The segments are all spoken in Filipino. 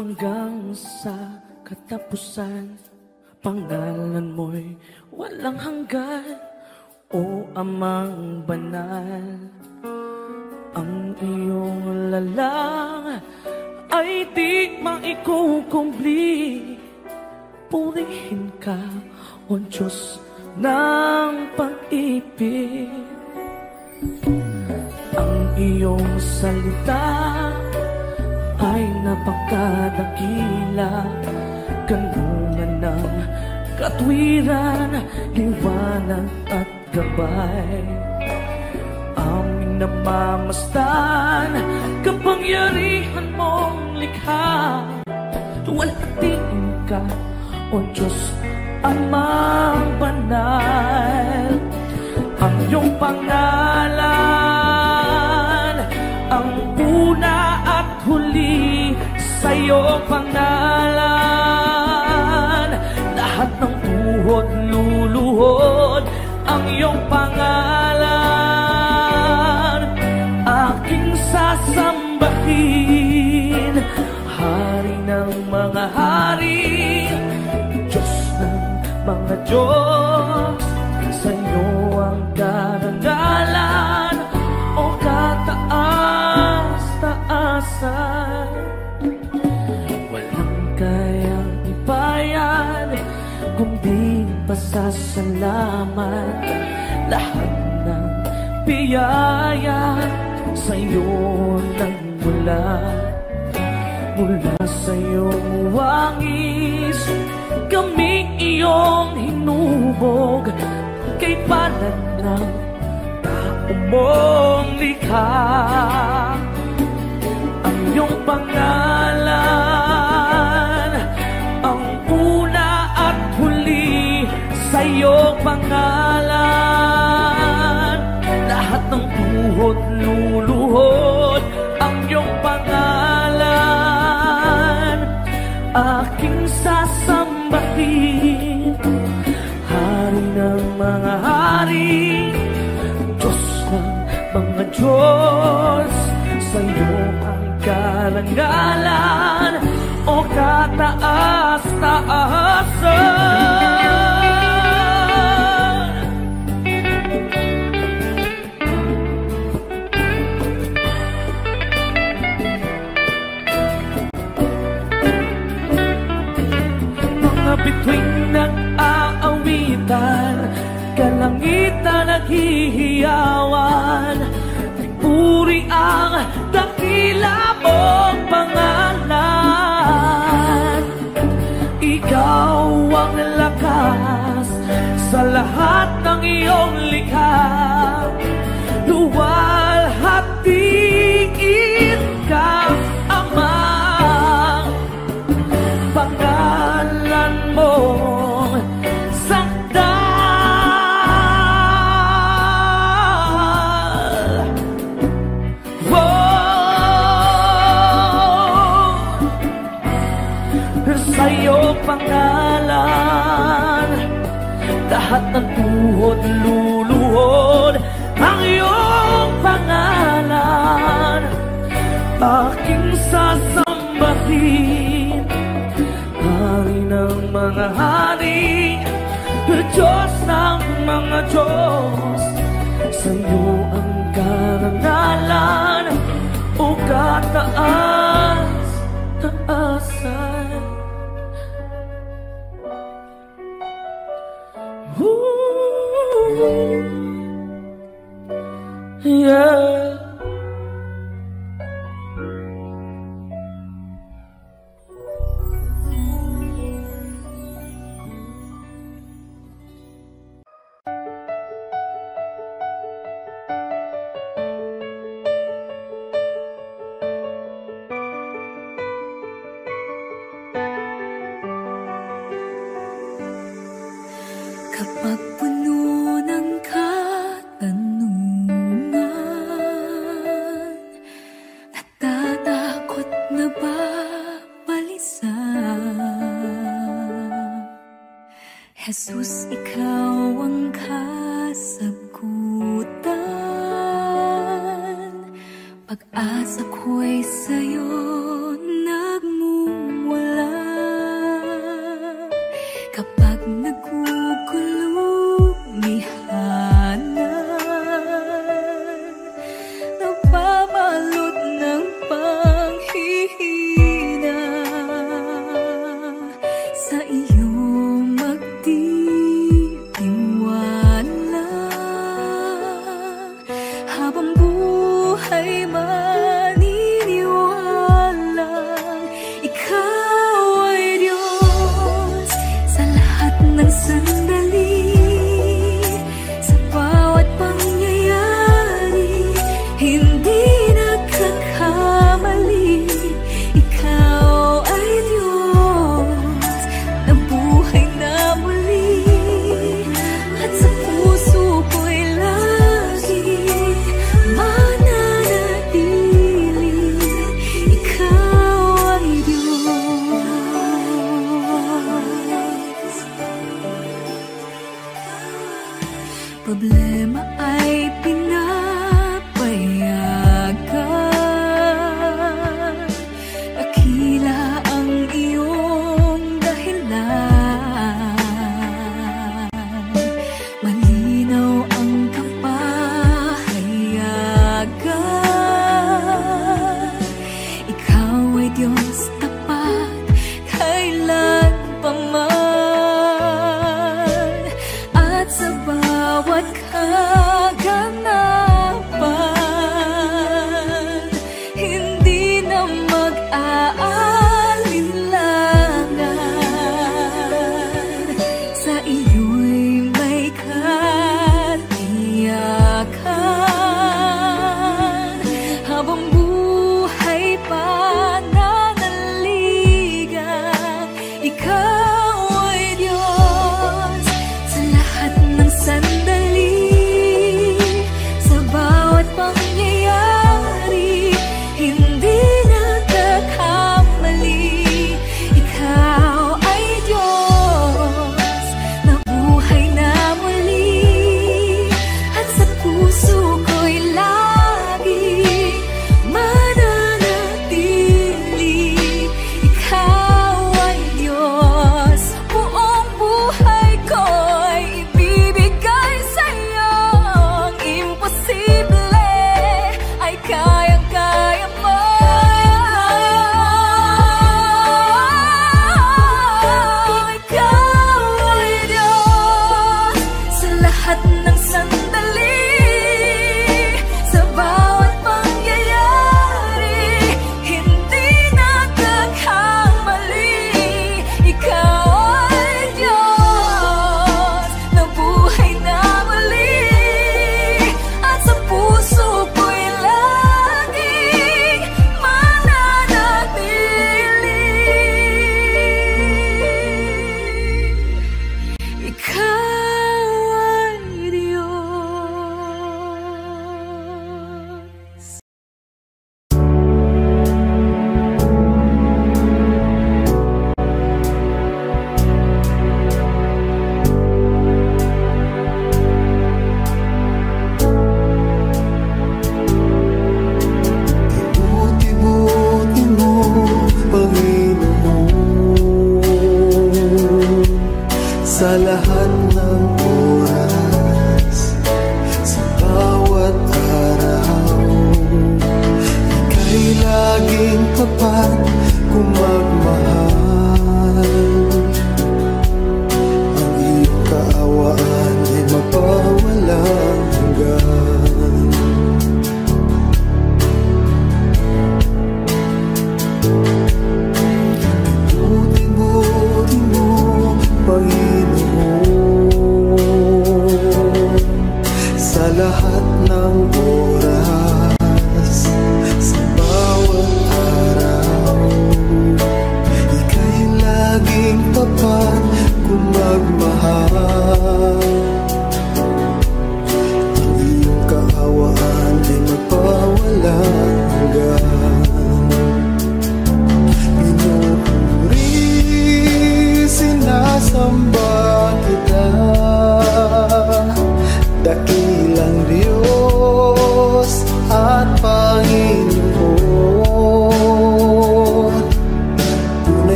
hanggang sa katapusan. Pangalan mo'y walang hanggan, o Amang banal. Ang iyong lalang ay di maikukumpli. Purihin ka, O Diyos ng pag-ibig. Ang iyong salita ay napakadakila, kanungan ng katwiran, liwanag at gabay. Aming namamasdan, kapangyarihan mong likha. Luwalhatiin ka, O Diyos, Amang banal. Ang iyong pangalan, ang una at huli, sa iyong pangalan lahat ng tuhod luluhod. Ang iyong pangalan aking sasambahin, Hari ng mga hari, Diyos ng mga Diyos. Sa iyo ang karangalan, o kataas-taasan. Walang kayang ipayan, kundi pasasalamat. Lahat ng biyaya sa iyo nagmula. Mula sa iyong wangis, kaming iyong hinubog. Kay palad ng tao mong likha. Ang iyong pangalan, ang una at huli, sa iyong pangalan lahat ng tuhod luluhod. Ang iyong pangalan aking sasambahin, Hari ng mga hari, Diyos ng mga Diyos. Sa iyo ang karangalan, o kataas-taasan. Mga bituin nag-aawitan, kalangitan naghihiyawan. Puri ang dakila mong pangalan. Ikaw ang lakas sa lahat ng iyong likha. Luwalhatiin ka, Ama. Pangalan mo sa iyong pangalan lahat ng tuhod luluhod. Ang iyong pangalan aking sasambahin, Hari ng mga hari, Diyos ng mga Diyos. Sa iyo ang karangalan, o kataas-taasan. Yeah. Kapag puno ng katanungan, natatakot na ba balisa? Jesus, ikaw ang kasagutan. Pag-asa ko'y sa'yo nagmumula.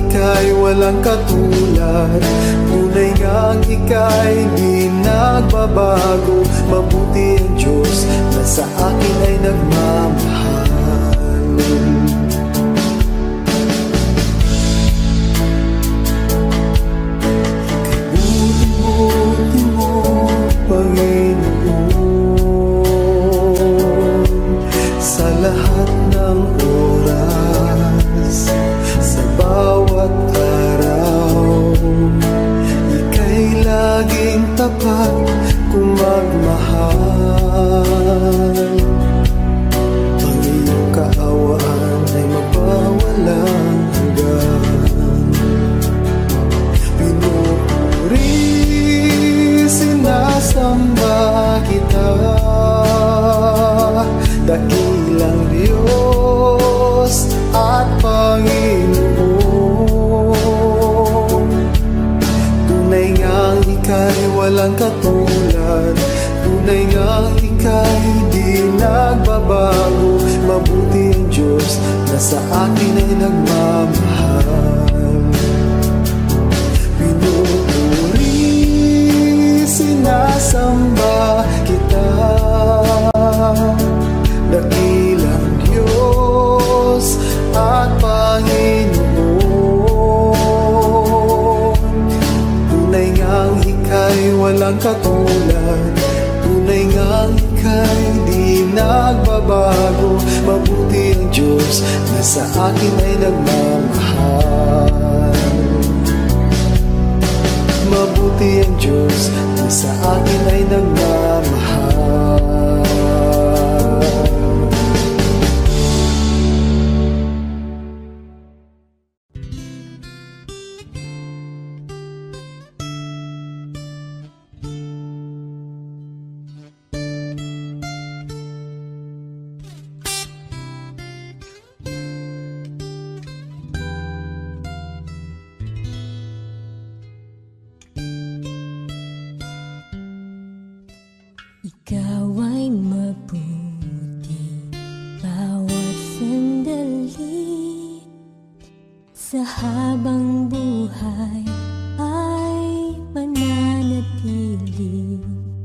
ika'y walang katulad. Tunay ngang ika'y di nagbabago. Mabuti ang Diyos na sa akin ay nagmamahal. Kabuti mo, Panginoon, sa lahat ng oras, sa bawat araw. Ika'y laging tapat kung magmahal. Ang iyong kaawaan ay magpawalang hanggan. Pinupuri, sinasamba kita, dakilang Diyos at Panginoon. Tunay ngang ika'y walang katulad. Tunay ngang ika'y di nagbabago. Mabuti ang Diyos na sa akin ay nagmamahal. Pinupuri, sinasamba kita, dakilang Diyos at Panginoon. Tunay ngang ika'y walang katulad. Tunay ngang ika'y di nagbabago. Mabuti ang Diyos na sa akin ay nagmamahal. Mabuti ang Diyos na sa akin ay nagmamahal. Ikaw ay mabuti bawat sandali, sa habang buhay ay mananatili.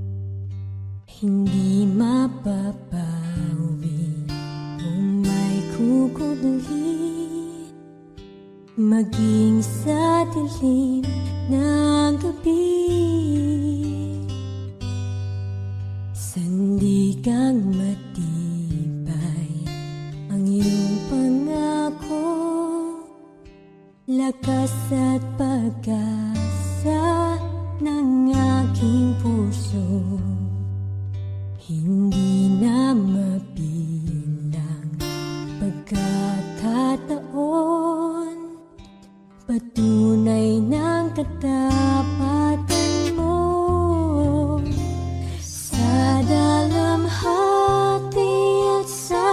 Hindi mapapawi kung may kukudli, maging sa dilim ng gabi. Sandigang matibay ang iyong pangako, lakas at pag-asa ng aking puso. Hindi na mabilang pagkakataon, patunay ng katapatan mo. Sa dalamhati at sa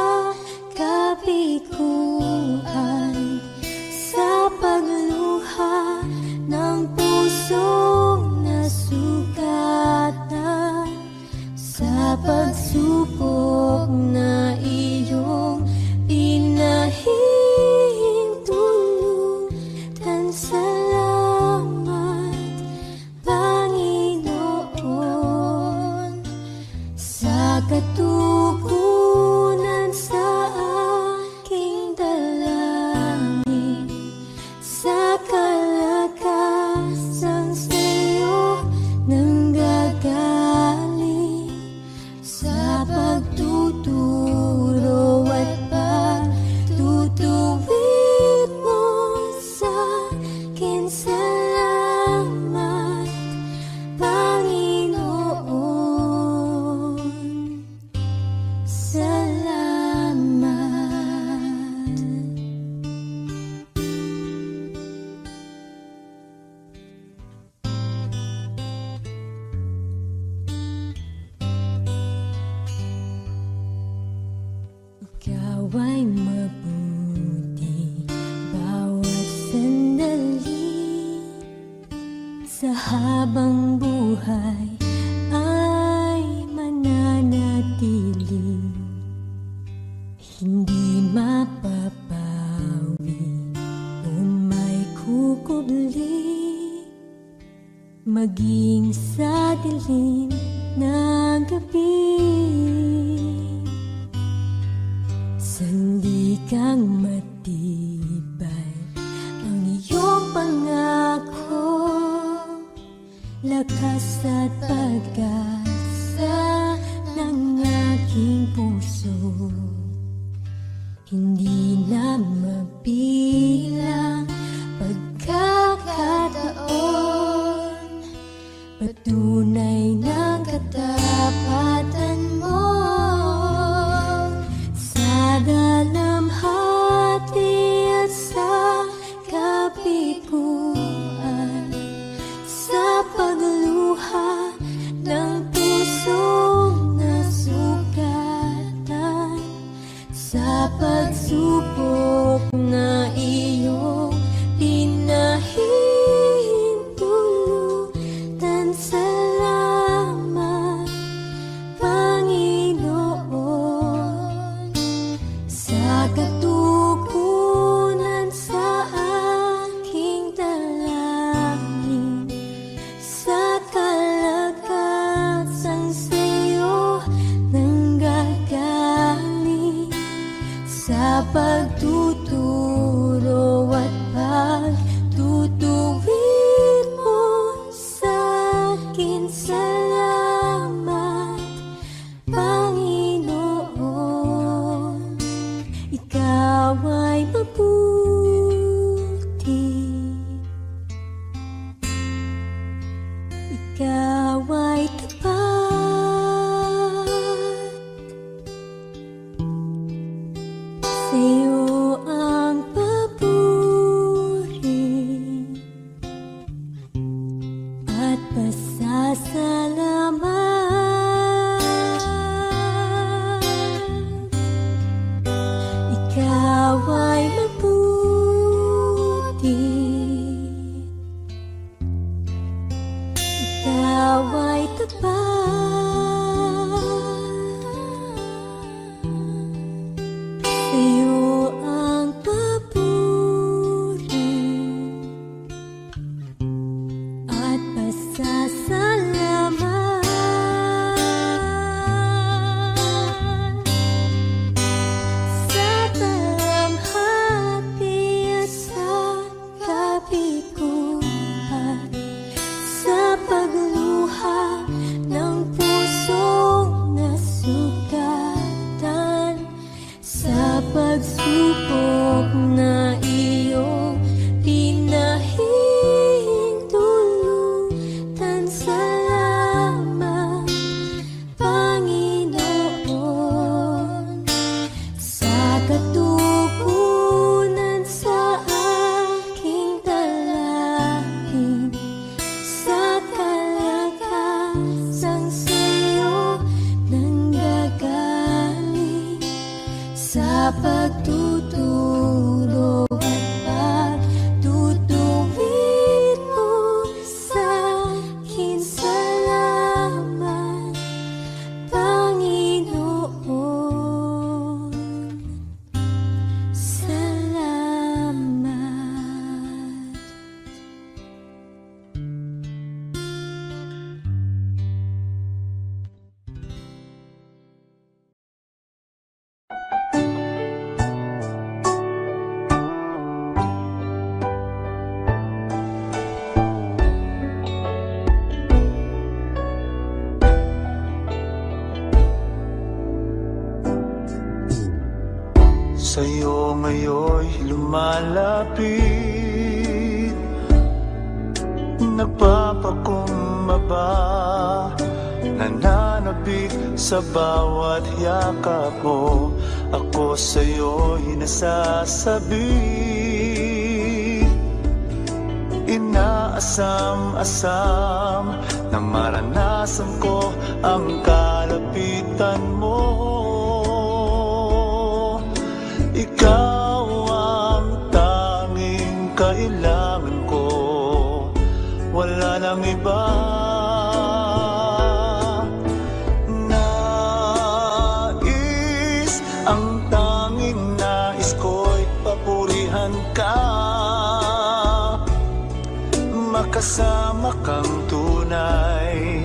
kabiguan, sa pagluha ng pusong nasugatan, sa pagsubok na iyong pinahihintulutan. Salamat, Panginoon, sa katugunan sa aking dalangin, sa kalakasang sa'yo nanggagaling, sa pagtuturo at pagtutuwid mo sa akin. Salamat, Panginoon, salamat. Ikaw ay mabuti bawat sandali, sa habang buhay ay mananatili. Hindi mapapawi kung may maging sa dilim ng gabi. Sandikang matibay ang iyong pangako, lakas at pag-asa ng aking puso. Hindi na mabilang pagkakataon, patunay ng katapatan mo. Sa dalamhati at sa kabiguan, sa pagluha ng pusong nasugatan, sa pagsubok na iyong pinahintulutan. Salamat, Panginoon, sa katugunan sa aking dalangin, sa kalagkasang sa'yo nanggagaling, sa pagtuturo at pagtutuwid mo sa'kin. Salamat, Panginoon, ikaw ay mabuti, ikaw ay tapat. Sa'yo ang papuri at pasasalamat. Ikaw ay mabuti, ikaw ay tapat. Sa'yo ang papuri at pasasalamat. Sa dalamhati at sa kabiguan, sa pagluha ng pusong nasugatan, sa pagsubok na iyong pinahintulutan. Salamat, Panginoon, sa katugunan sa aking dalangin, sa kalagkasang sa'yo nanggagaling, sa pagtuturo at pagtutuwid mo sa'kin. Salamat, Panginoon, salamat. Sa'yo ngayon'y lumalapit, nagpapakumbaba, nananabik sa bawat yakap mo. Ako sa'yo'y nasasabi, inaasam-asam na maranasan ko ang kalapitan mo. Ikaw ang tanging kailangan ko, wala nang iba. Nais, ang tanging nais ko'y papurihan ka, makasama kang tulad tunay.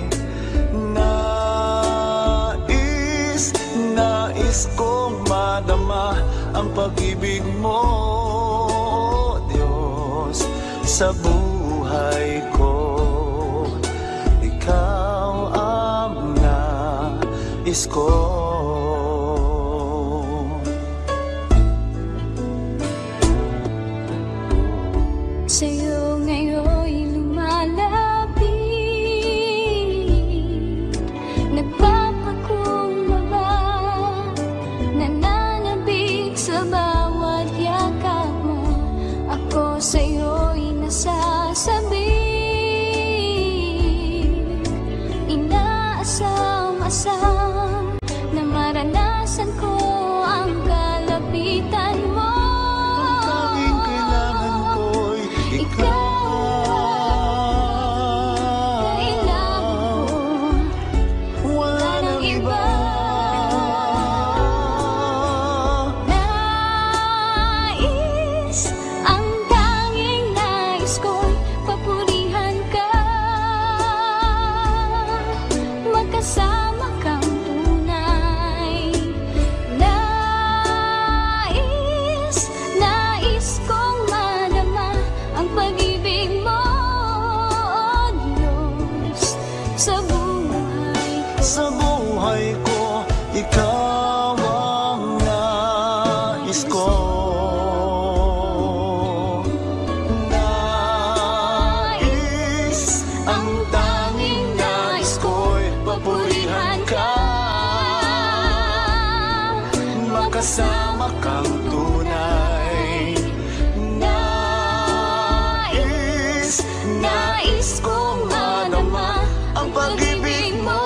Nais kong madama ang pag-ibig mo, Diyos, sa buhay ko. Ikaw ang nais ko. Sa'yo ngayon'y lumalapit, nagpapakumbaba, nananabik sa bawat yakap mo. Ako sa'yo'y nasasabi, inaasam-asam na maranasan ko ang kalapitan mo. Sa buhay ko, ikaw ang nais ko. Nais, ang tanging nais ko'y papurihan ka, makasama kang tunay. Nais kong madama ang pag-ibig mo,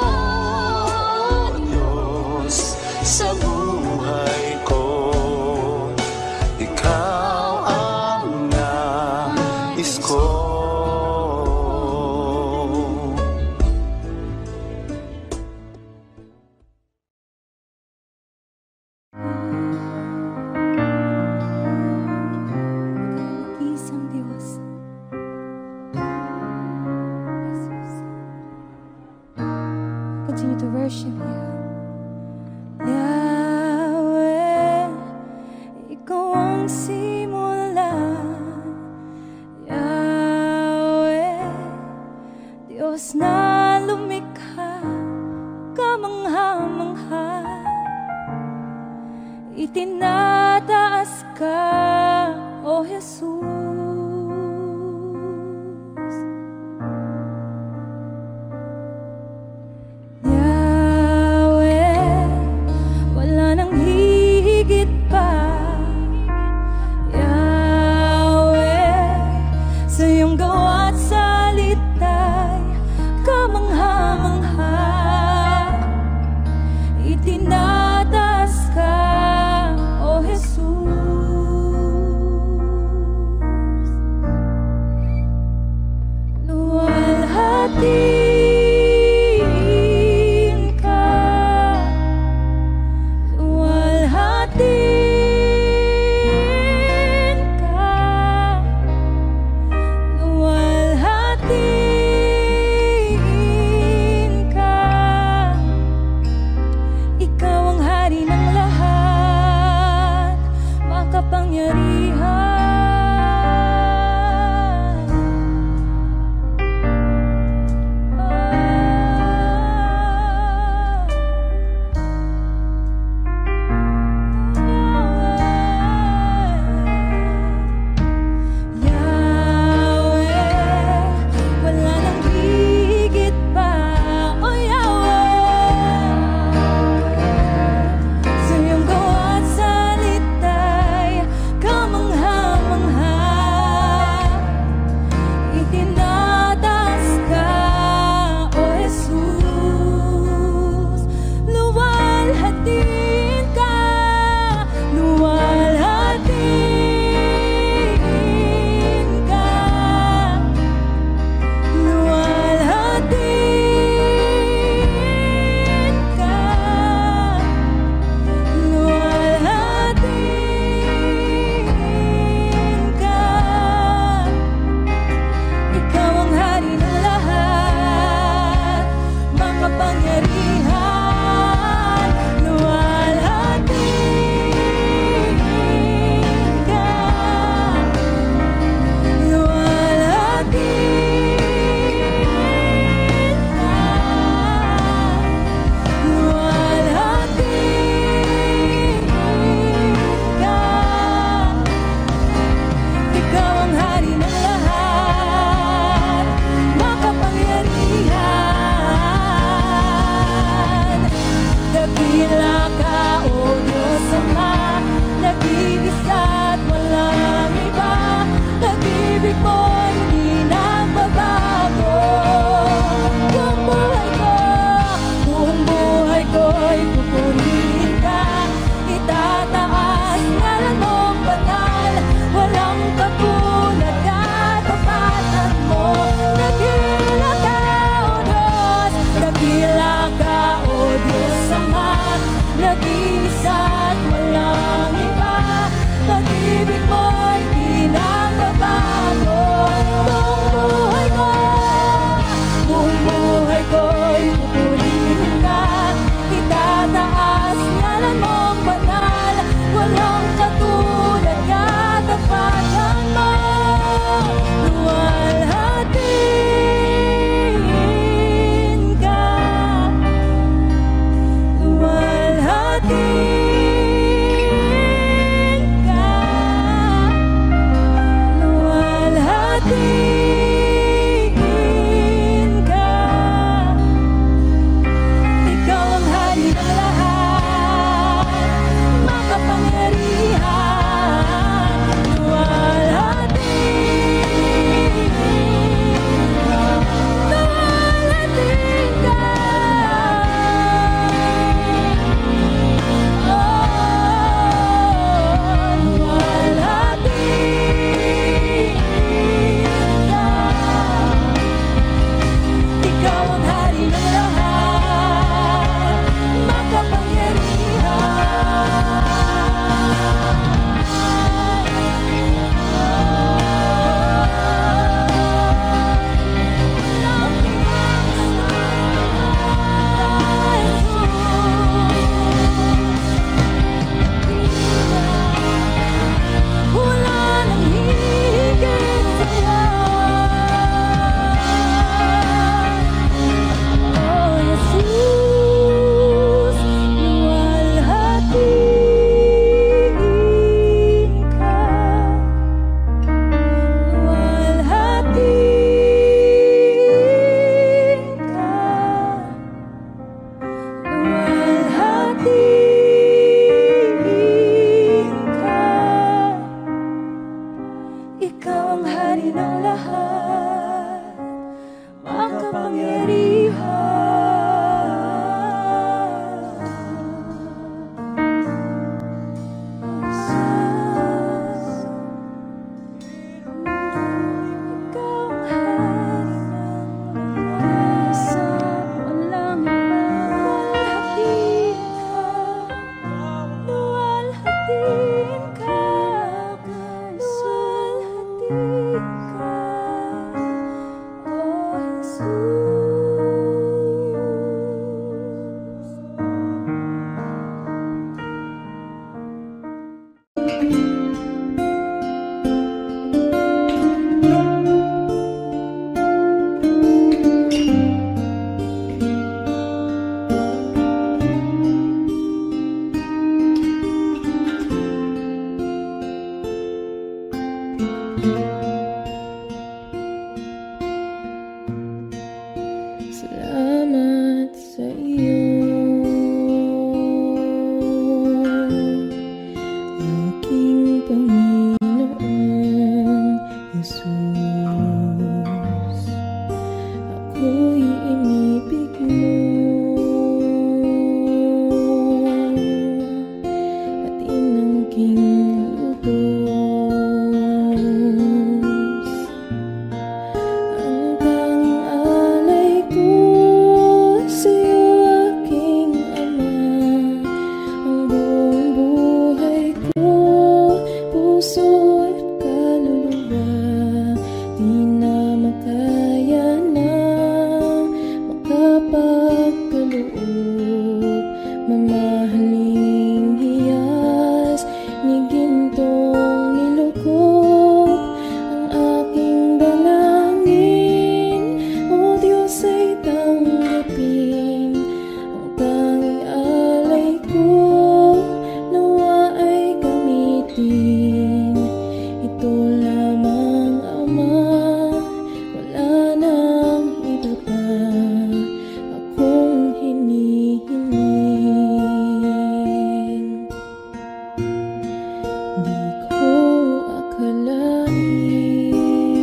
sa buhay ko. Ikaw ang nais ko. Isang Diyos, Jesus, continue to worship you. Yahweh, ikaw ang simula. Yahweh, Diyos na lumikha, kamangha-mangha. Itinataas ka, O Jesus. ng lahat, makapangyarihan. Salamat sa iyo, aking Panginoong Jesus. Ako'y inibig mo at inangking lubos. Mamahaling hiyas ni gintong nilukop ang aking dalangin. O Diyos ay tanggapin ang tanging alay ko, nawa ay gamitin. Ito lamang, Ama, wala nang iba pa akong hinihiling. Di ko akalain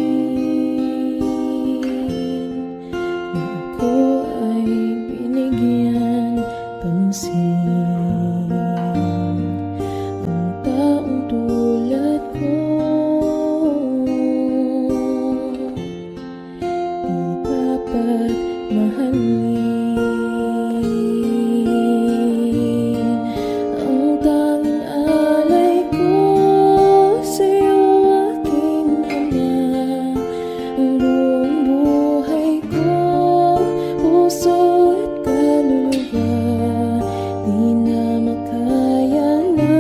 na ako ay binigyan pansin. Ang taong tulad ko di dapat mahalin. Ang tanging alay ko sa'yo, aking Ama. Ang buong buhay ko, puso at kaluluwa, di na makaya na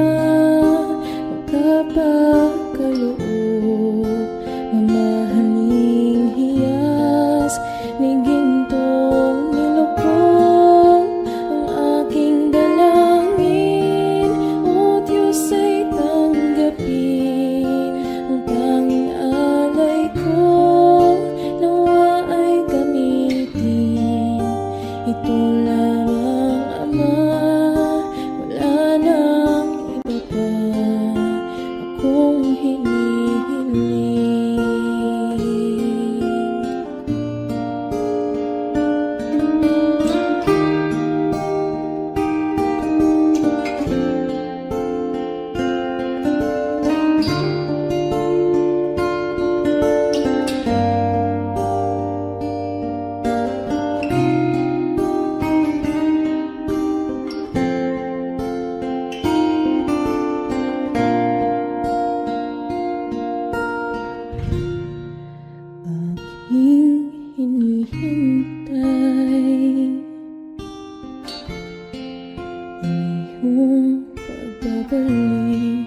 magkapagkaloob. Mamahaling hiyas ni gintong nilukop ang aking dalangin. O Diyos ay tanggapin ang tanging alay ko, nawa ay gamitin. Ito lamang, Ama, wala nang iba pa akong hinihiling. Aking hinihintay ang iyong pagbabalik,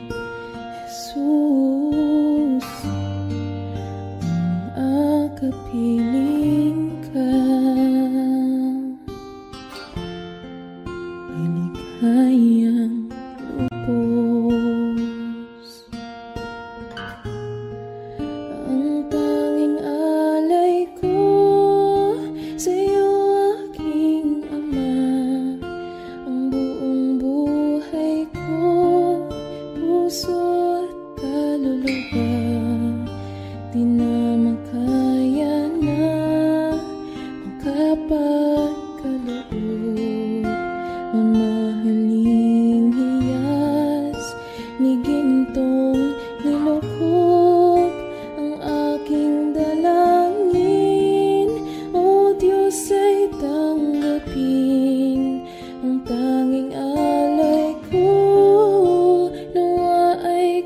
Jesus. Ang akapiling ka ay ligayang lubos. Ang tanging alay ko sa'yo, aking Ama. Ang buong buhay ko, puso at kaluluwa, di na makaya na makapagkaloob. Mamahaling hiyas ni gintong nilukob ang aking dalangin. O Diyos ay tanggapin ang tanging alay ko, nawa ay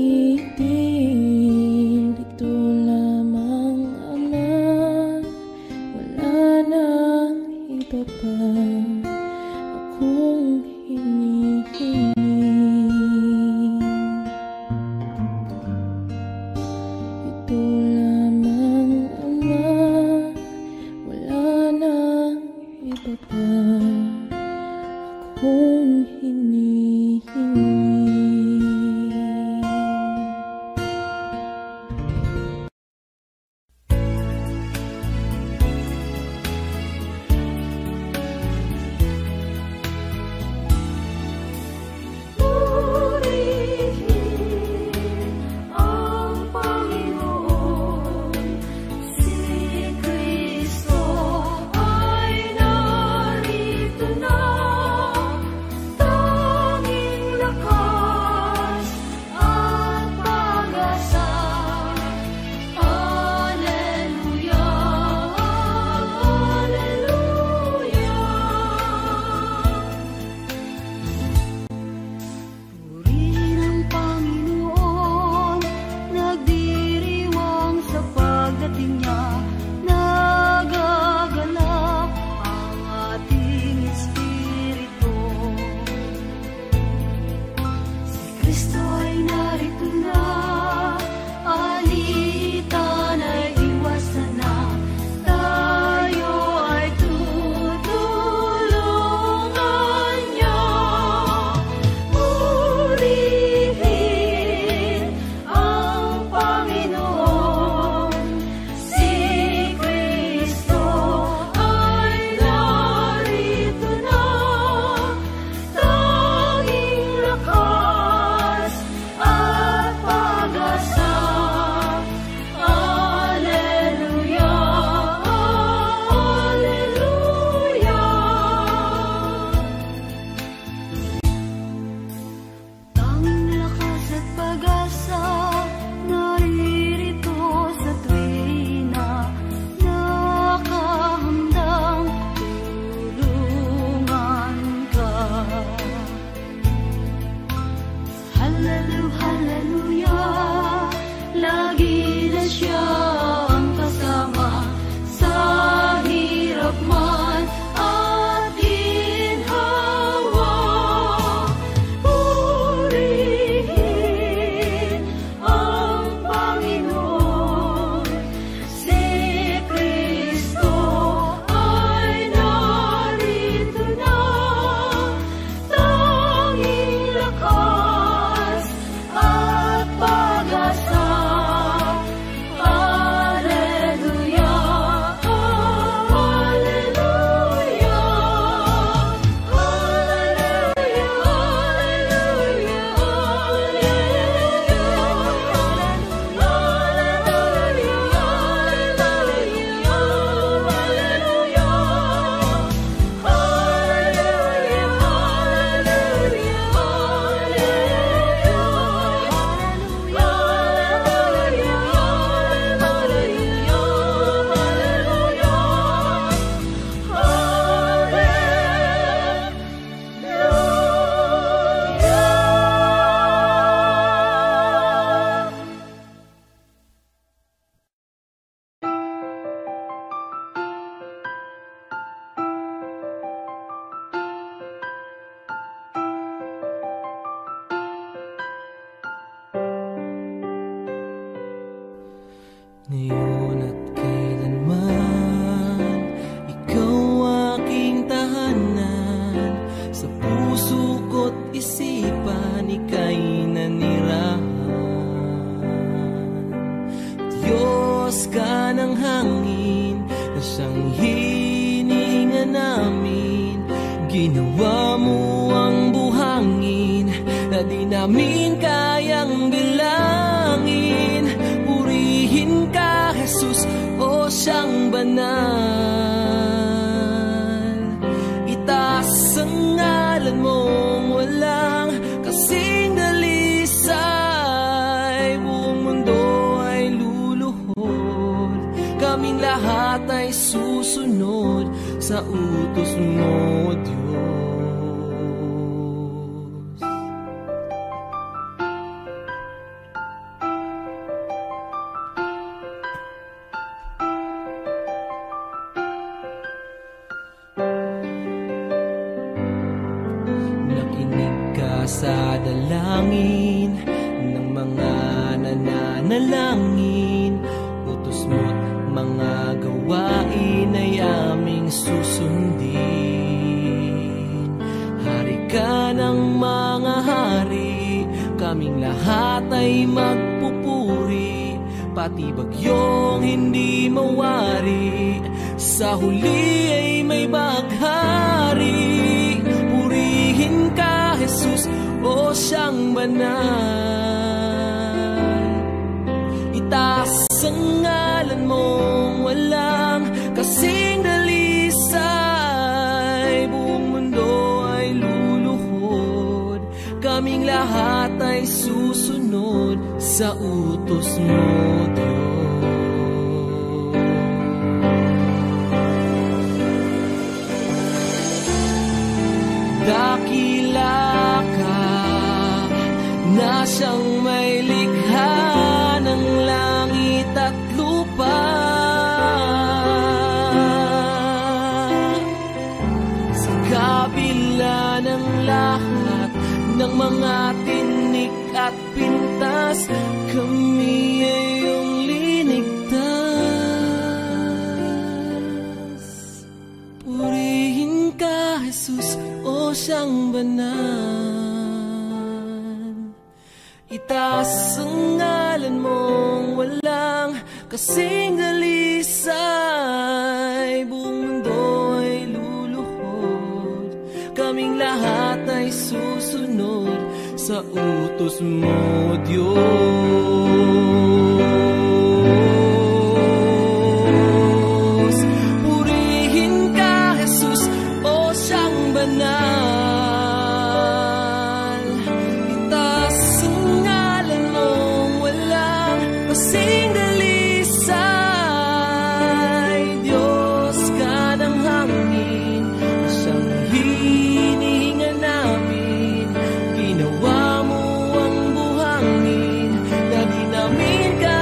gamitin. Ito lamang, Ama, wala nang iba pa akong hinihiling. Ito lamang, Ama, wala nang iba pa akong hinihiling. Ang Panginoon, si Kristo ay narito na, tanging lakas at pag-asa. Alleluia, alleluia. Purihin ang Panginoon, nagdiriwang sa pagdating niya. Nagagalak ang ating espiritu. Si Kristo ay narito na, alitan ay iwasan na. Tayo ay tutulungan niya. Purihin ang Panginoon, si Kristo ay narito na, tanging lakas at pag-asa. Alleluia, alleluia. Tanging lakas at pag-asa, naririto sa tuwina, nakahandang tulungan ka. Hallelujah, hallelujah, lagi na siya ang kasama, sa hirap man at ginhawa. Purihin ang Panginoon, si Kristo ay narito na, tanging lakas at pag-asa. Alleluia, alleluia, Ngayon at kailanman, ikaw aking tahanan. Sa puso ko't isipan, ika'y nanirahan. Diyos ka ng hangin, na siyang hininga namin. Ginawa mo ang buhangin, na di namin kayang bilangin. Purihin ka, kaming lahat ay susunod sa utos mo, Diyos. Nakinig ka sa dalangin ng mga nananalangin, utos mo't mga gawain ay aming susundin. Hari ka ng mga hari, kaming lahat ay magpupuri, pati bagyong hindi mawari, sa huli ay may baghari. Purihin ka, Jesus, o siyang banal. Itaas ang ngalan mong walang kasing dalisay, buong mundo ay luluhod, kaming lahat ay susunod sa utos mo, Diyos. Dakila ka na siyang may likha ng langit at lupa, sa kabila ng lahat ng mga tinik at pintas, kami ay iyong linigtas. Purihin ka, Jesus, o siyang banal. Itaas ang ngalan mong walang kasing dalisay, buong mundo ay luluhod, kaming lahat ay susunod sa utos mo, Diyos. Purihin ka, Jesus, o siyang banal. Itaas ang ngalan mong walang kasing dalisay, Diyos ka ng hangin, siyang hinihinga namin. Ginawa mo ang buhangin, na di namin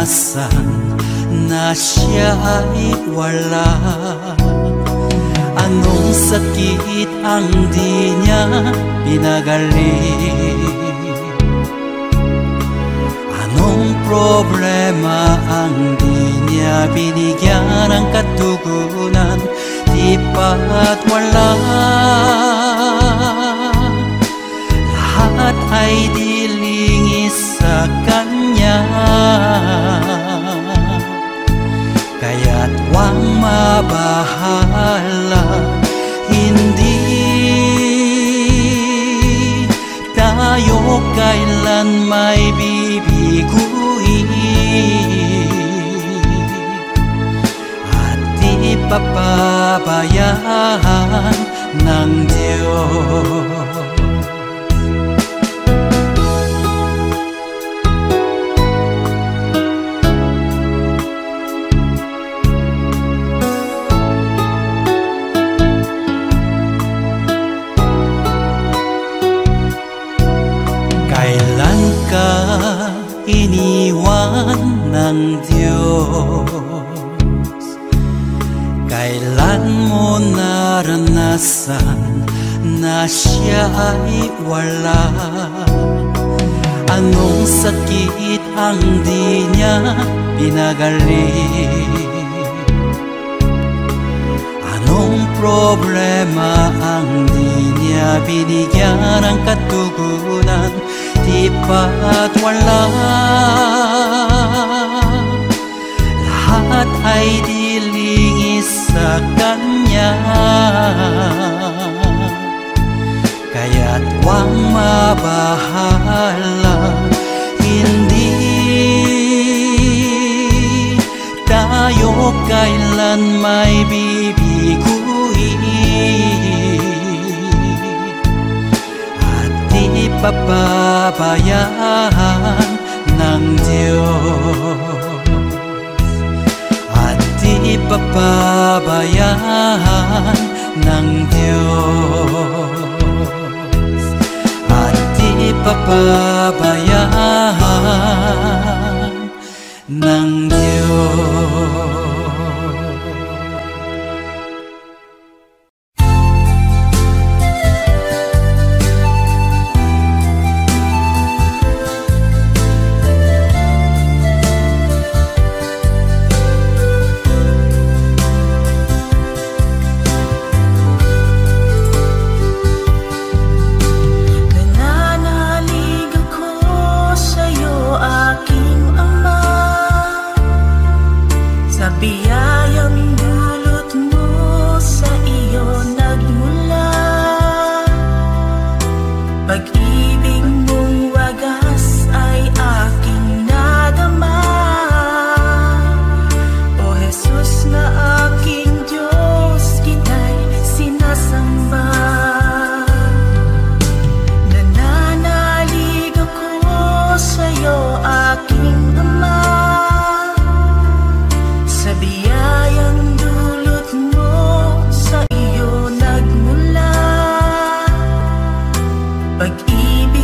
naranasan na siya ay wala. Anong sakit ang di niya pinagaling? Anong problema ang di niya binigyan ng katugunan? Di ba't wala? Lahat ay dilingis sa kanya, kaya't wang mabahala. Hindi tayo kailan may bibiguin at di papabayaan ng Diyos. Kailan ka iniwan ng Diyos? Kailan mo naranasan na siya ay wala? Anong sakit ang di niya pinagaling? Anong problema ang di niya binigyan ng katugunan? Di ba't wala? Lahat ay dilingis sa kanya, kaya't wang mabahala. Hindi tayo kailan may bibiguin at di papabayaan ng Diyos, at di papabayaan ng Diyos, at di papabayaan ng Diyos. Pag-ibig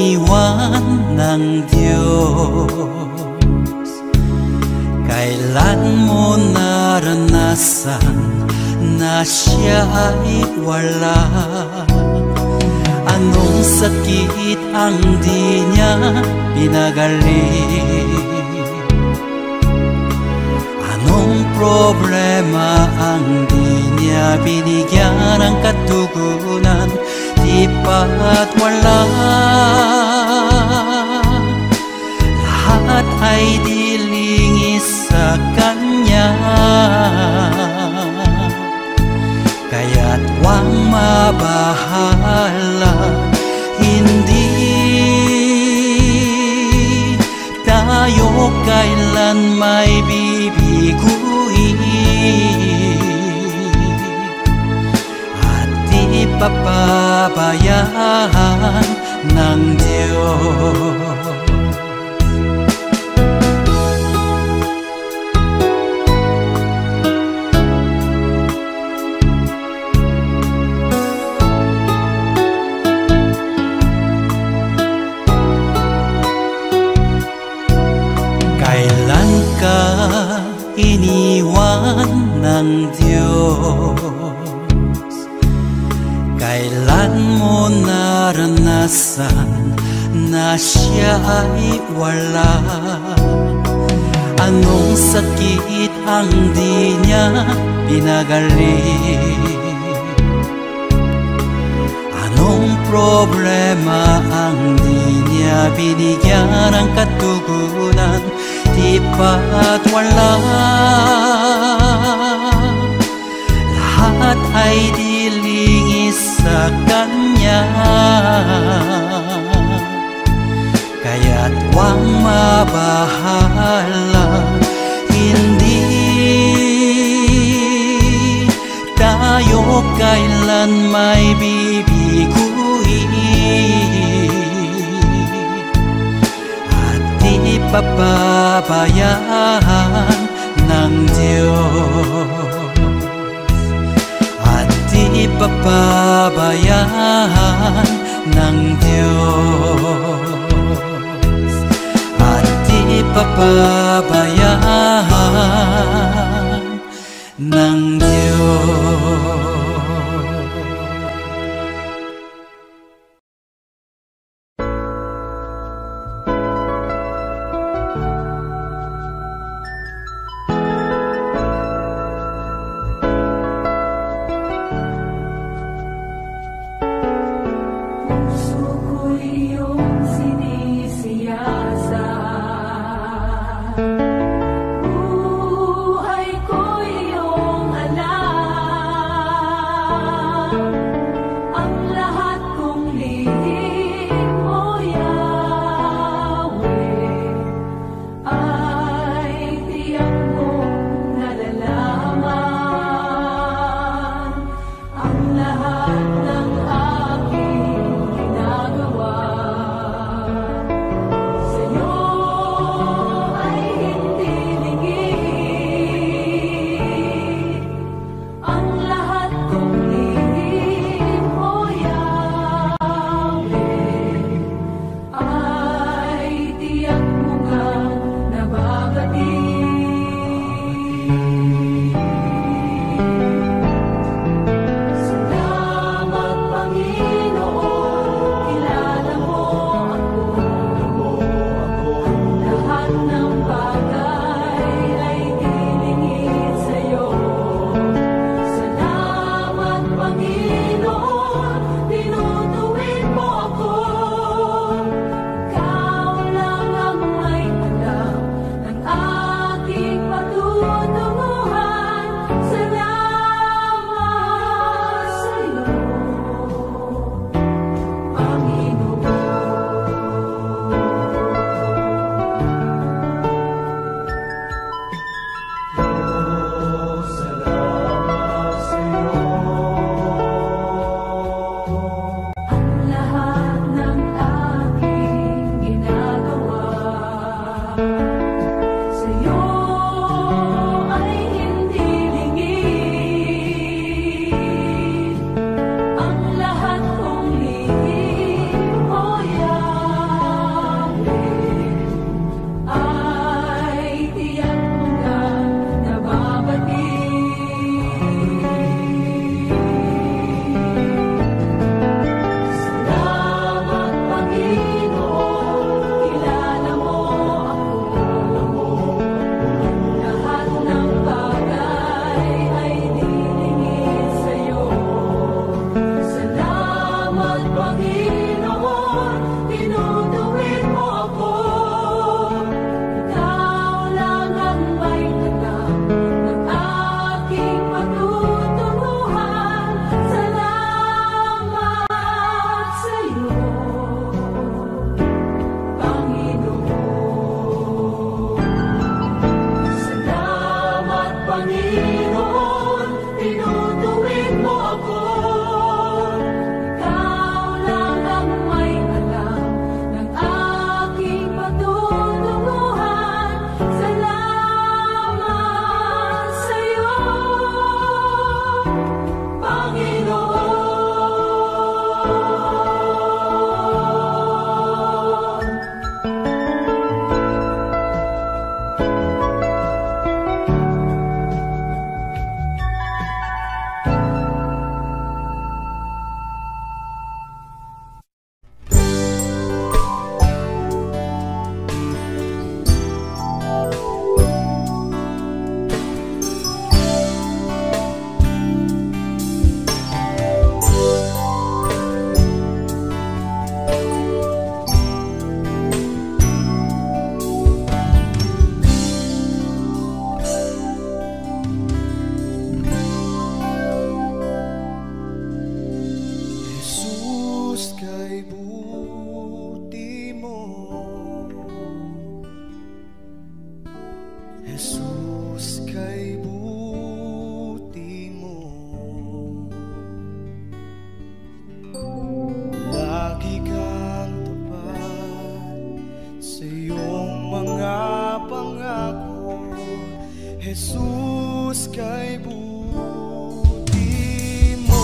iniwan ng Diyos? Kailan mo naranasan na siya ay wala? Anong sakit ang di niya pinagaling? Anong problema ang di niya binigyan ng katugunan? Di pa't wala, lahat ay dilingis sa Kanya. Kaya't huwag mabahala, hindi tayo kailan may bibiguin at di papabayaan ng Diyos. Kailan ka iniwan ng Diyos? Kailan mo naranasan na siya ay wala? Anong sakit ang di niya pinagaling? Anong problema ang di niya binigyan ng katugunan? Di pa't wala, lahat ay dilingis sa Kanya. Kaya't huwag mabahala, hindi tayo kailan may bibiguin at di papabayaan ng Diyos, at di papabayaan ng Diyos, at di papabayaan ng Diyos. Puso ko'y iyong sinisiyasat. Jesus kay buti mo.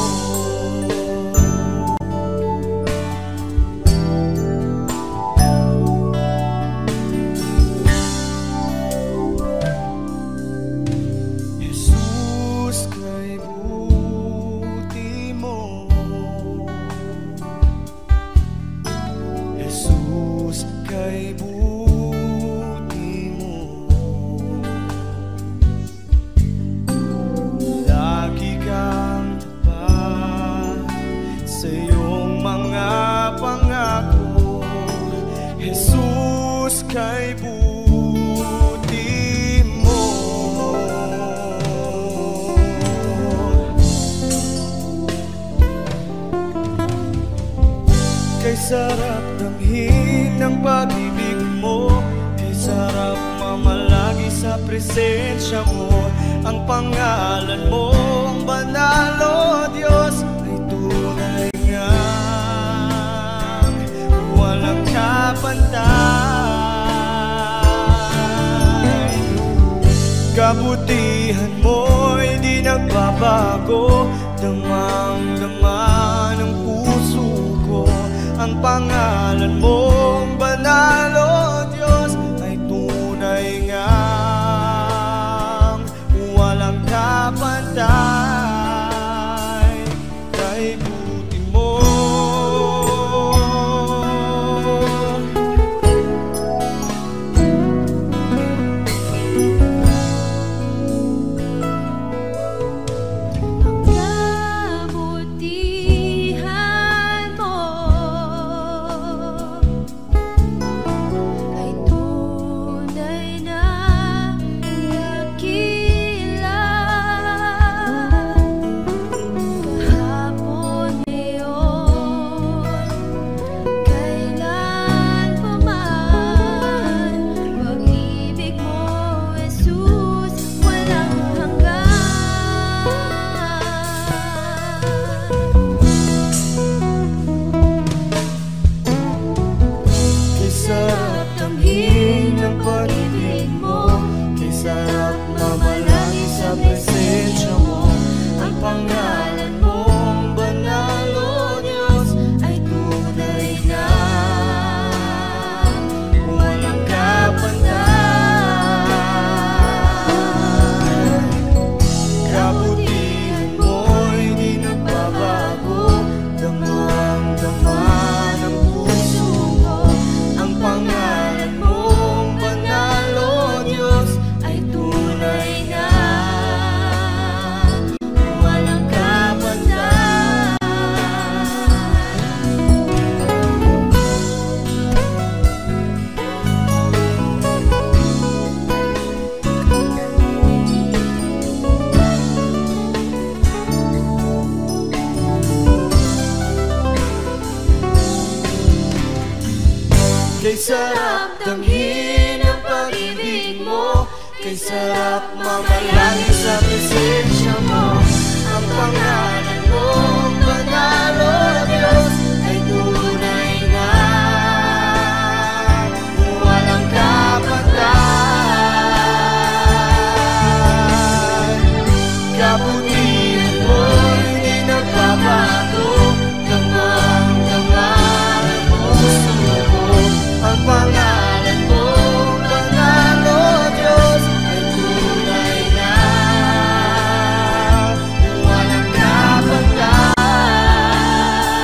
Jesus kay buti mo. Jesus kay buti mo. Jesus kay buti mo. Kay sarap damhin ng pag-ibig mo, kay sarap mamalagi sa presensya mo. Ang pangalan mo, ang banal o Diyos, ay tunay nga walang kapantay. Kabutihan mo'y di nagbabago, damang-dama ng puso ko. Ang pangalan mong banal o Diyos ay tunay ngang walang kapantay. Kay buti mo. Kay sarap damhin ang pag-ibig mo, kay sarap mamalangin sa presensya mo. Ang pangalan mo, banal o Diyos, ay tunay na walang kapantay. Kabutihan mo hindi nagbabago, damang-dama ng puso ko. Ang pangalan mo, banal o Diyos, ay tunay na walang kapantay.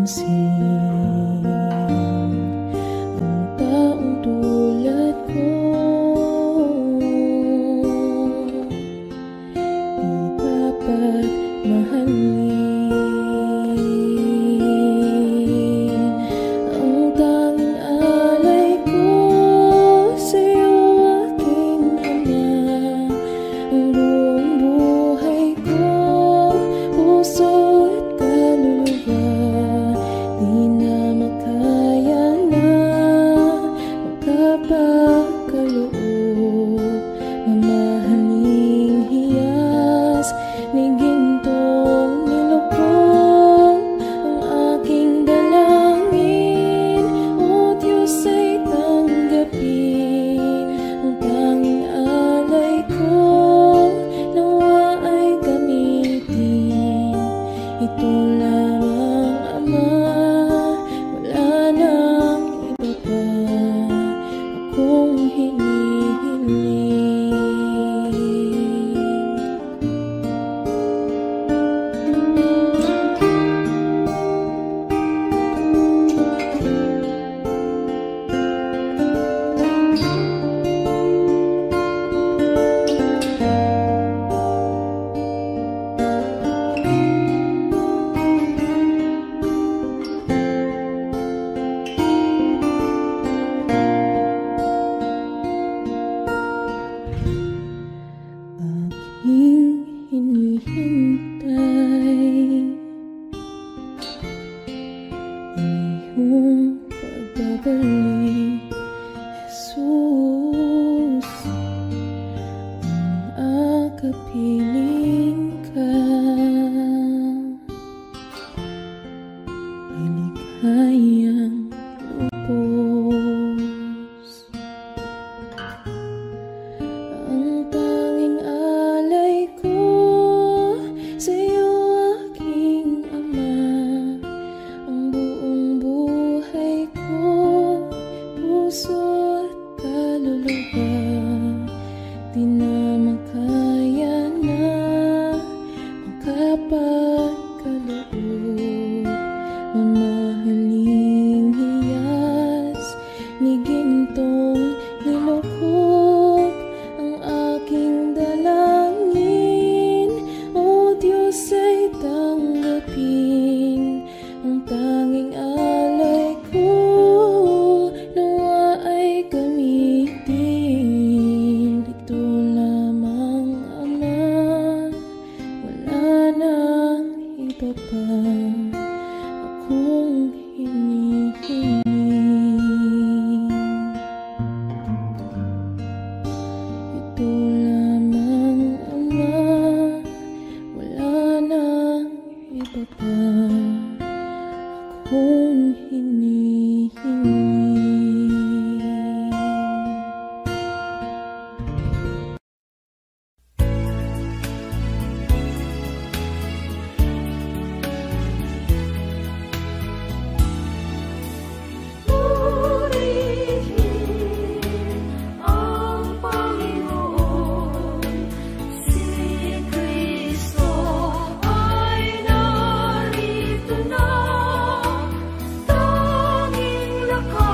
Lakas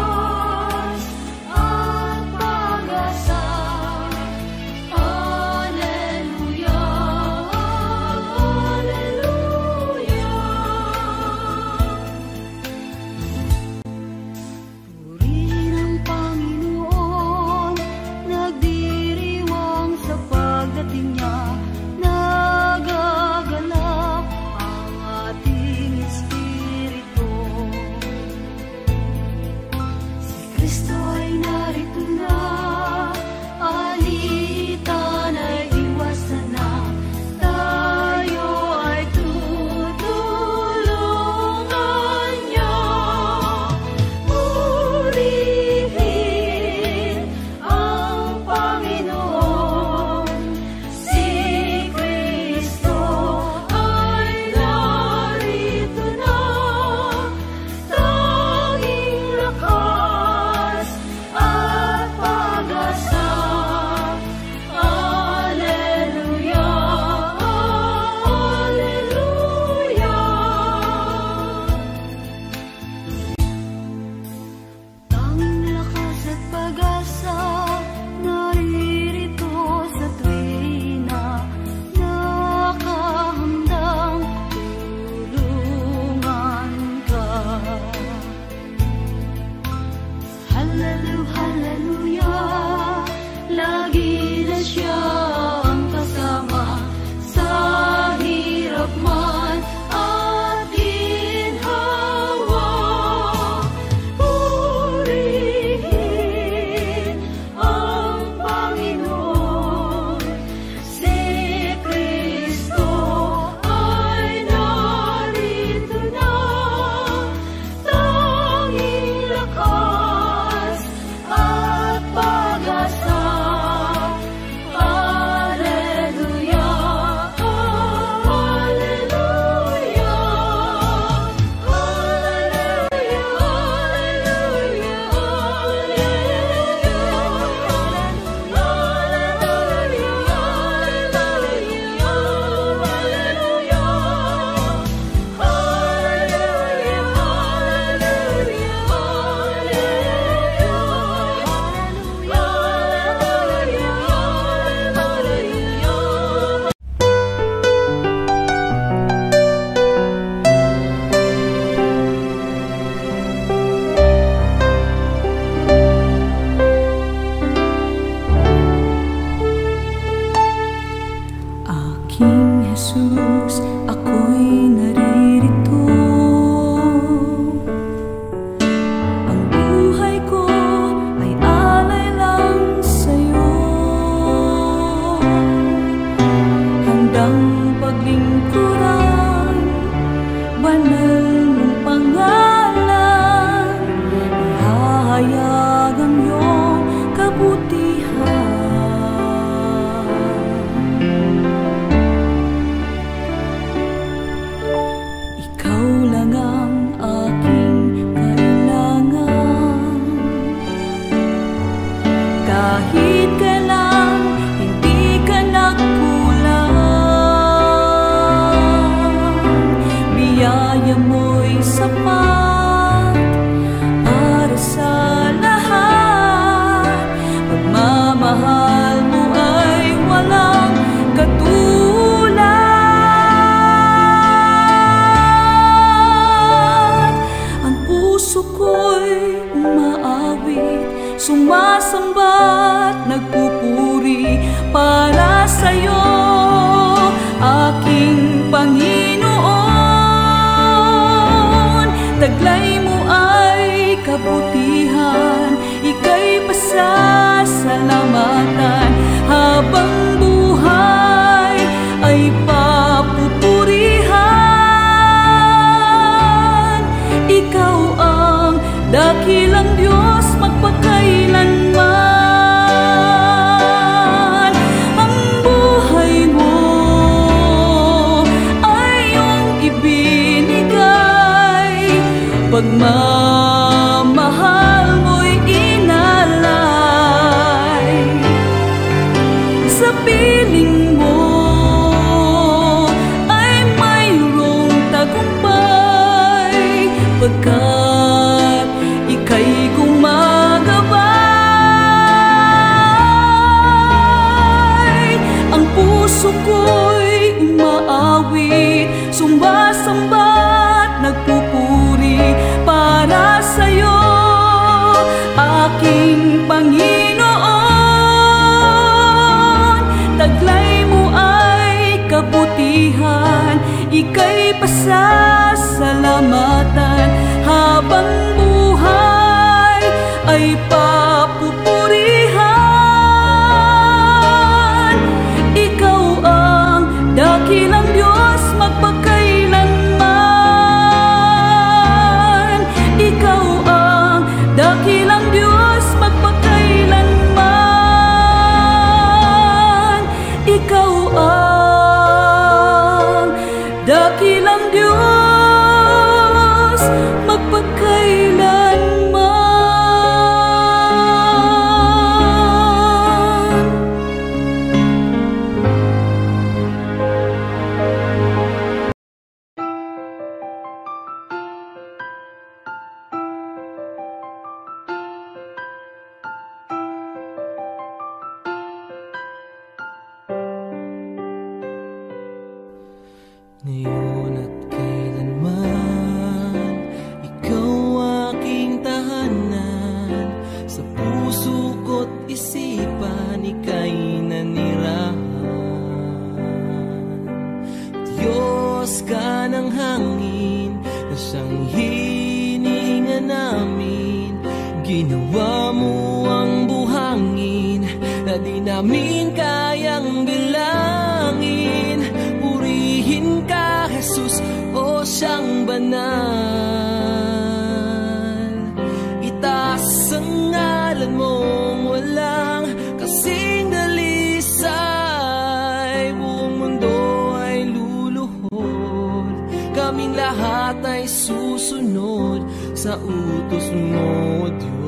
mo'y sapat para sa lahat. Pagmamahal mo ay walang katulad. Ang puso ko'y umaawit, sumasamba't nagpupuri para sa'yo, aking Panginoon. Taglay mo ay kabutihan, ika'y pasasalamatan. Habang buhay ay papupurihan. Ikaw ang dakilang Diyos magpakailanman. Ang buhay mo ay iyong ibinigay, pagmamahal mo'y inalay. Sa piling mo ay mayroong tagumpay, pagkat ika'y gumagabay. Ang puso ko'y umaawit, sumasamba't nagpupuri para sa'yo, aking Panginoon. Taglay mo ay kabutihan, ika'y pasasalamatan. Habang buhay ay papupurihan. Ikaw ang dakilang Diyos magpakailanman. Ikaw ang dakilang Diyos magpakailanman. Ikaw ang dakilang Diyos magpakailanman. Ngayon at kailanman, ikaw aking tahanan. Sa puso ko't isipan, ika'y nanirahan. Diyos ka ng hangin, na siyang hininga namin. Ginawa mo ang buhangin, na di namin kayang bilangin. Purihin ka, Jesus, o siyang banal. Itaas ang ngalan mong walang kasing dalisay. Buong mundo ay luluhod, kaming lahat ay susunod sa utos mo, Diyos.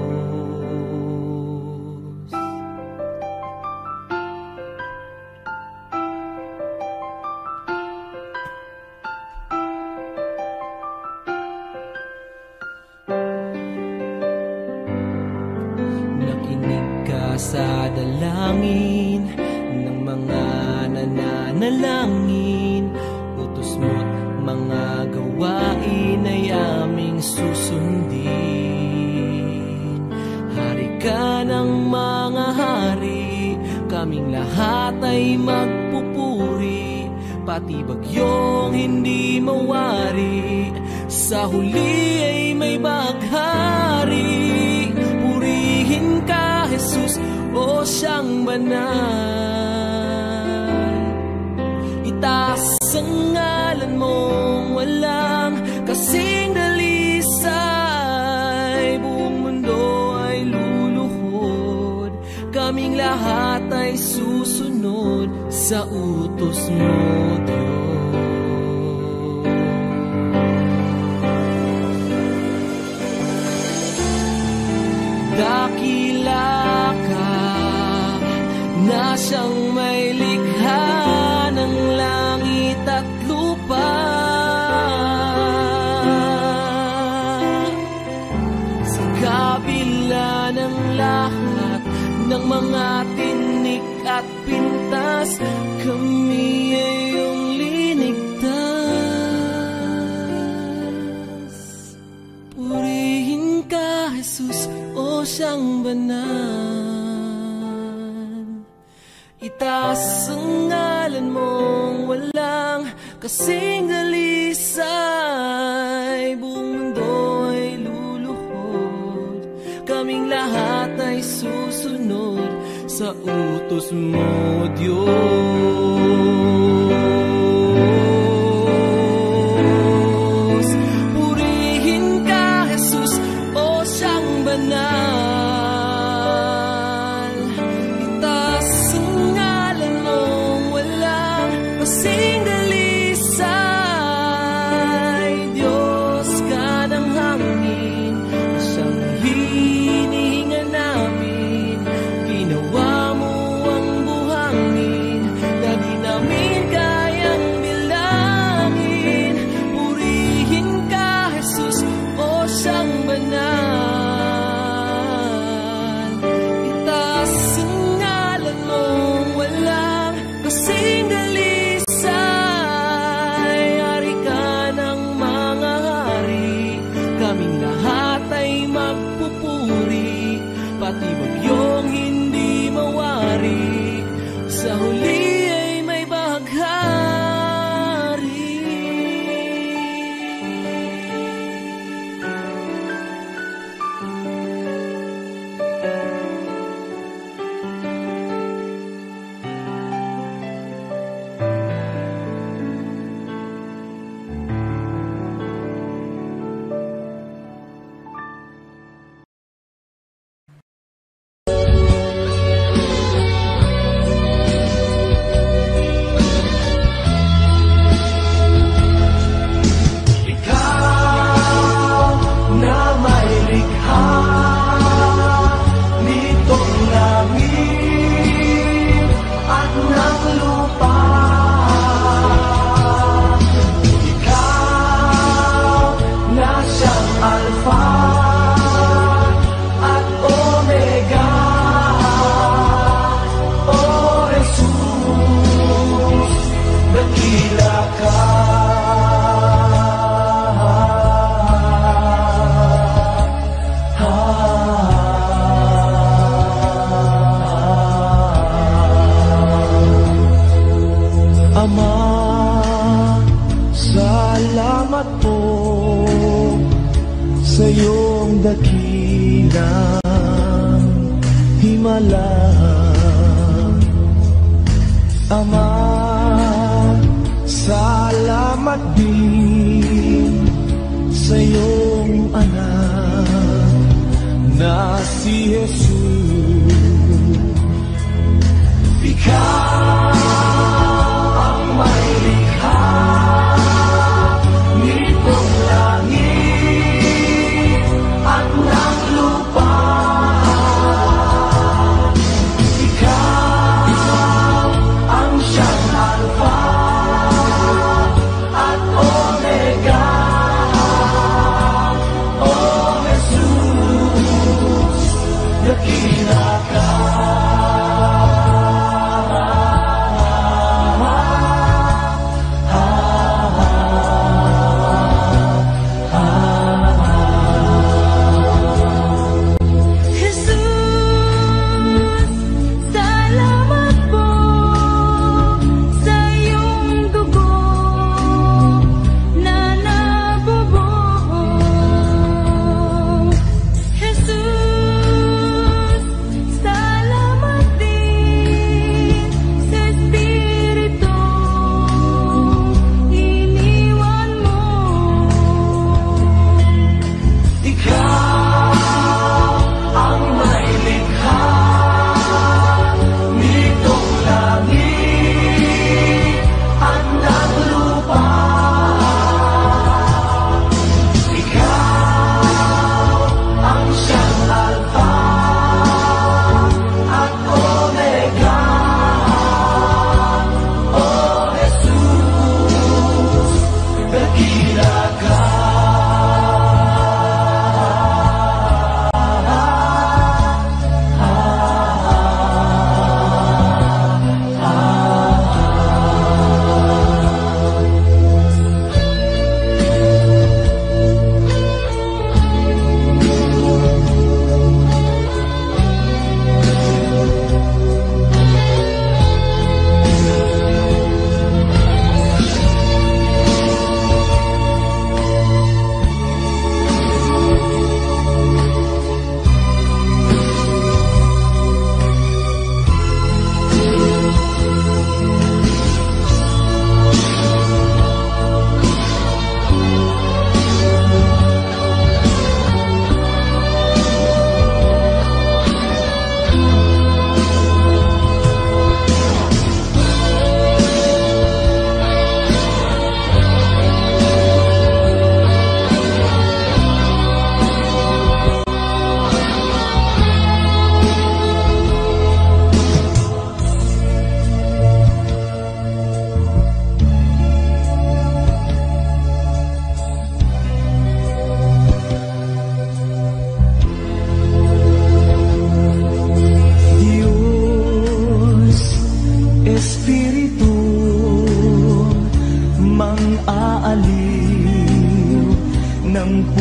Sa dalangin ng mga nananalangin, utos mo't mga gawain ay aming susundin. Hari ka ng mga hari, kaming lahat ay magpupuri. Pati bagyong hindi mawari, sa huli ay may baghari. Purihin ka, Jesus, o siyang banal. Itaas ang ngalan mong walang kasing dalisay. Buong mundo ay luluhod, kaming lahat ay susunod sa utos mo, Diyos. Dakila ka na siyang may likha ng langit at lupa. ng lahat ng mga tinik at pintas, kami ay iyong linigtas. Purihin ka, Jesus, o siyang banal. Itaas ang ngalan mong walang kasing dalisay. Buong mundo ay luluhod, kaming lahat ay susunod sa utos mo, Diyos. Purihin ka, Jesus, o siyang banal. Itaas ang ngalan mong walang kasing dalisay. Diyos ka ng hangin, siyang hinihinga namin. Ginawa mo ang buhangin na di namin kayang bilangin. Purihin ka, Jesus, o siyang banal. Itaas ang ngalan mong walang kasing dalisay. Hari ka ng mga hari, kaming lahat ay magpupuri. Pati bagyong hindi mawari, sa huli ay may bahaghari. Ama, salamat po sa iyong dakilang himala. Ama, salamat din sa iyong anak na si Jesus. Ikaw ang may likha nitong langit at ng lupa. Ikaw ang siyang Alpha at Omega. O Jesus, dakila ka.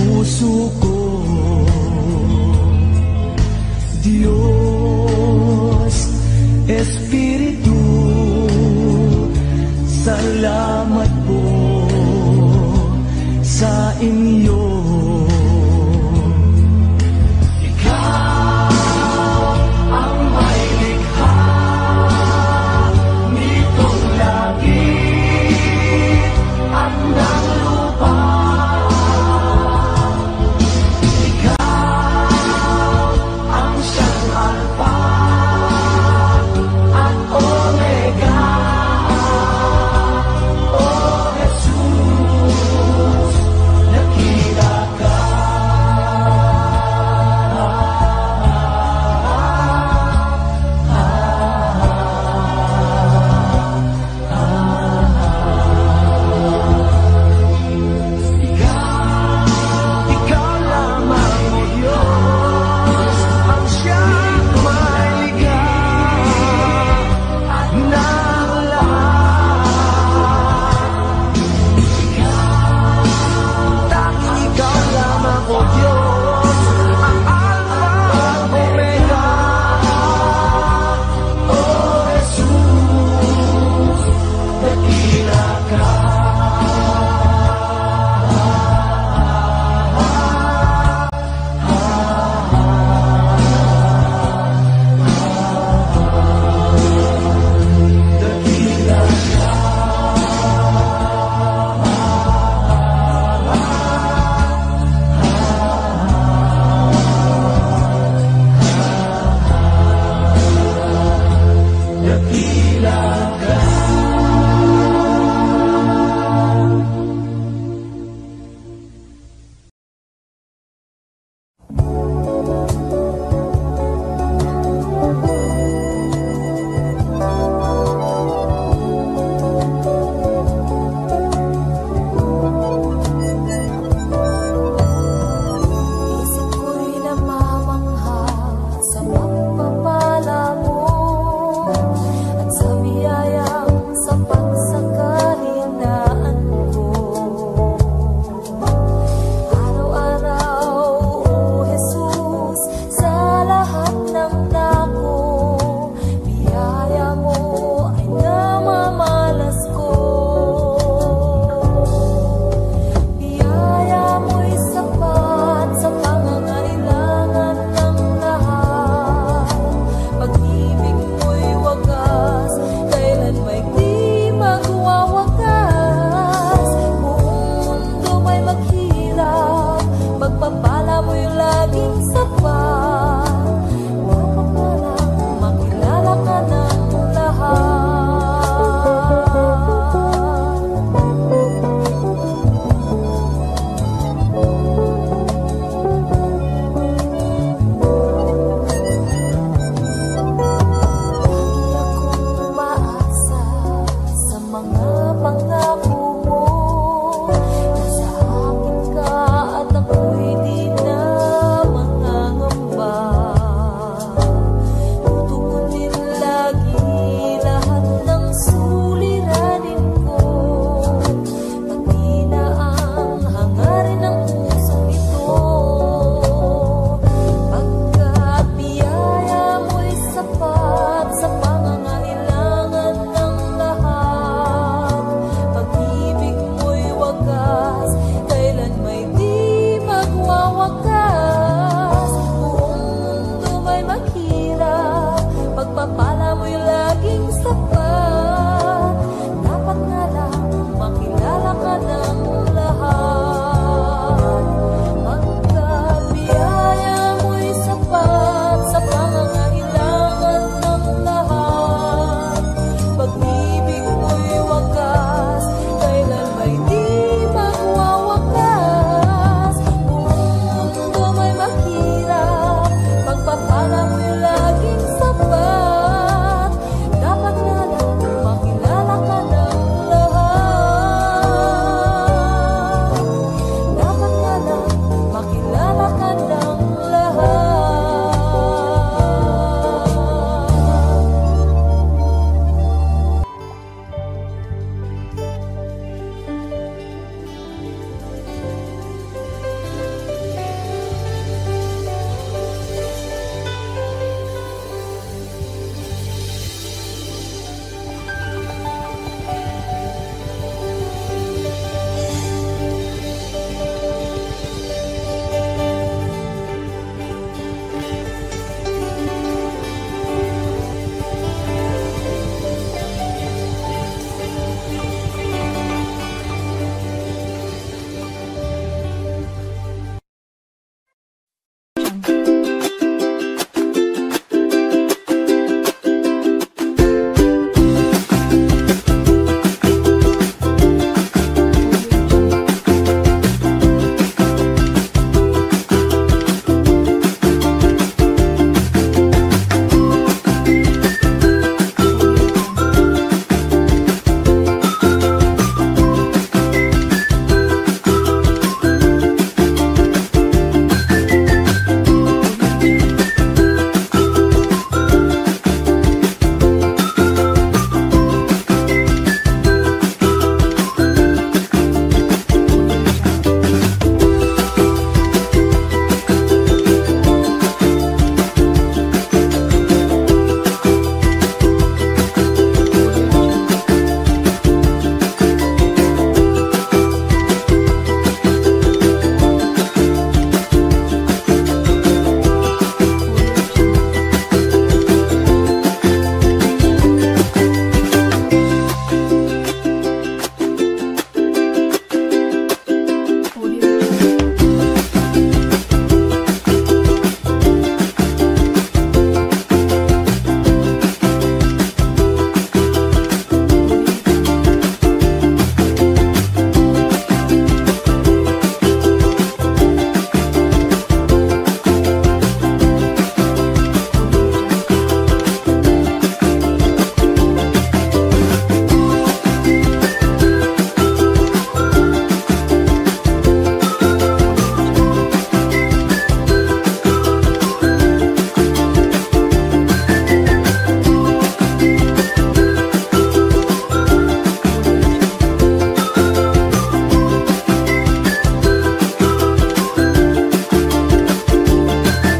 puso ko. Diyos, Espiritu, salamat po sa inyo. Magpapala mo'y laging sa